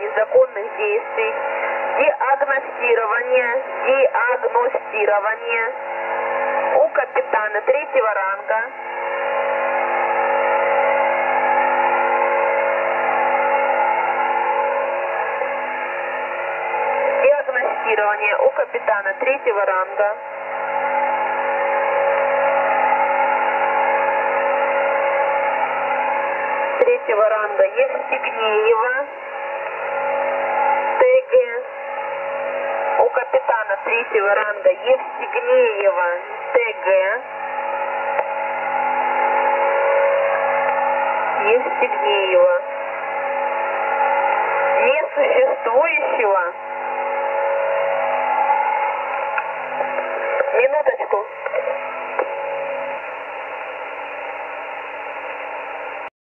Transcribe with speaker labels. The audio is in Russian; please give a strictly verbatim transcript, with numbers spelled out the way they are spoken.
Speaker 1: незаконных действий, диагностирование, диагностирование у капитана третьего ранга диагностирование у капитана третьего ранга третьего ранга Евстигнеева ТГ у капитана третьего ранга Евстигнеева ТГ Евстигнеева несуществующего. Минуточку.